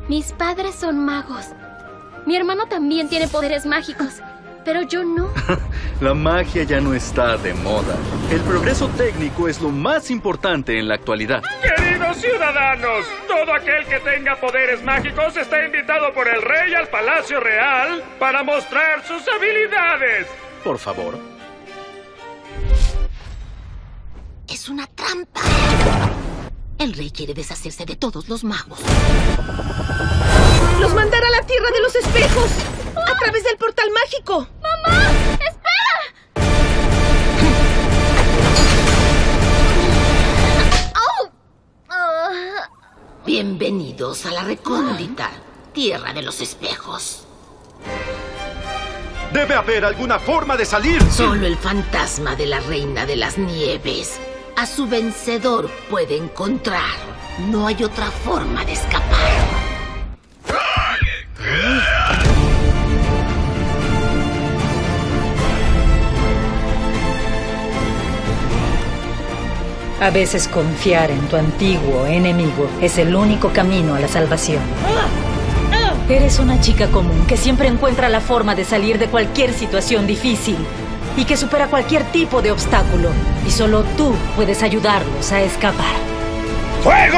Mis padres son magos. Mi hermano también tiene poderes mágicos, pero yo no. La magia ya no está de moda. El progreso técnico es lo más importante en la actualidad. Queridos ciudadanos, todo aquel que tenga poderes mágicos está invitado por el rey al Palacio Real para mostrar sus habilidades. Por favor. Es una trampa. El rey quiere deshacerse de todos los magos. ¡Los mandará a la Tierra de los Espejos! ¡A través del portal mágico! ¡Mamá! ¡Espera! Bienvenidos a la recóndita Tierra de los Espejos. ¡Debe haber alguna forma de salir! Solo el fantasma de la Reina de las Nieves a su vencedor puede encontrar. No hay otra forma de escapar. A veces confiar en tu antiguo enemigo es el único camino a la salvación. Eres una chica común que siempre encuentra la forma de salir de cualquier situación difícil y que supera cualquier tipo de obstáculo. Y solo tú puedes ayudarlos a escapar. ¡Fuego!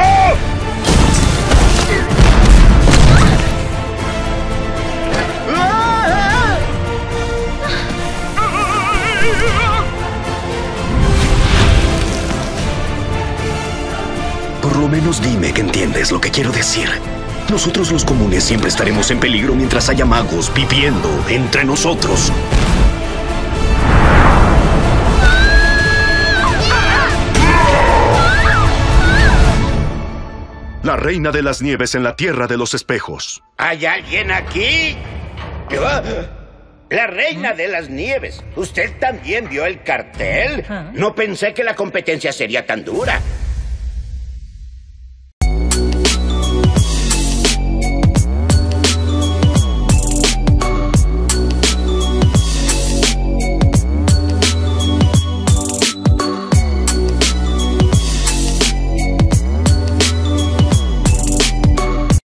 Por lo menos dime que entiendes lo que quiero decir. Nosotros los comunes siempre estaremos en peligro mientras haya magos viviendo entre nosotros. La Reina de las Nieves en la Tierra de los Espejos. ¿Hay alguien aquí? La Reina de las Nieves. ¿Usted también vio el cartel? No pensé que la competencia sería tan dura.